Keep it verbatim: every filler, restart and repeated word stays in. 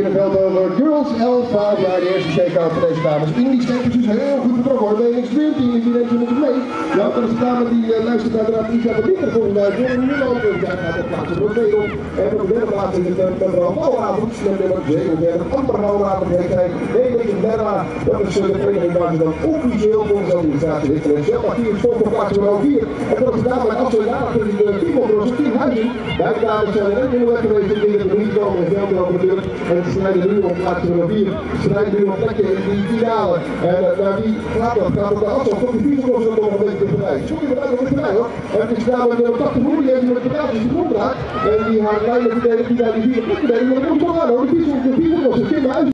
Veld over Girls elf twaalf jaar, de eerste shakeout van deze dames. In die steek is dus heel goed betrokken hoor. Ben je niks meer team, die neemt je met mee. Ja, dat is de dame die uh, luistert uiteraard niet aan de linker volgens mij. Voor een uur lopen. Ja, gaat op plaatsen voor twee op. En op de derde plaats is het met Bram Bouwavond. Met nummer zevenenveertig. Amber Bouwavond heeft hij. Nee, dat is Berla. Dat is de vereniging waar ze dan officieel volgens de organisatie ligt. En zelf hier stond op plaats nummer vier. En dat is de dame met afzonderlijk voor de Kiemelbroers op tien huizen. Beide dames zijn er ook in de weg geweest. Ik denk dat we niet komen in Veld over de deur. En ze strijden nu op plaats nummer vier. Ze strijden nu op plekje in die finale. En uh, nou, die gaat dat, gaat op de afstand tot die vierskoers nog een beetje voorbij. Sorry, maar dat is voorbij hoor. En het is namelijk nummer tachtig moeder, die heeft met de pedaaltjes de grond raakt. En die haar kleine verdediger die daar die vierde plek verdedigen, maar dat komt toch aan hoor. De vierskoers, de vierskoers, de